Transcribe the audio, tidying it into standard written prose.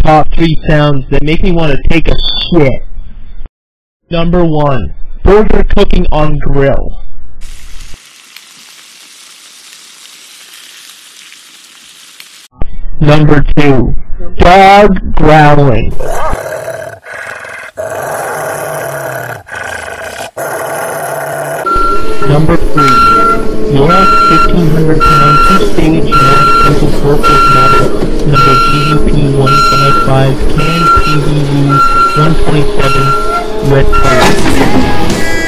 top 3 sounds that make me want to take a shit. Number 1. Burger cooking on grill. Number 2. Dog growling. Number 3. York 1500 pound 2-stage mass pencil forklift model number GUP 155 CAN PVU 127 red color.